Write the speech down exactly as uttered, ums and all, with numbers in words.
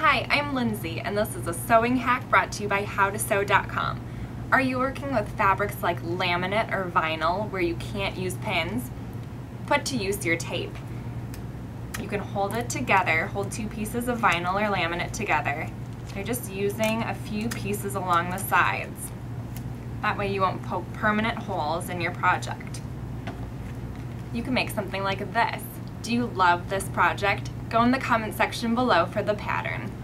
Hi, I'm Lindsay, and this is a sewing hack brought to you by how to sew dot com. Are you working with fabrics like laminate or vinyl where you can't use pins? Put to use your tape. You can hold it together, hold two pieces of vinyl or laminate together by just using a few pieces along the sides. That way you won't poke permanent holes in your project. You can make something like this. Do you love this project? Go in the comment section below for the pattern.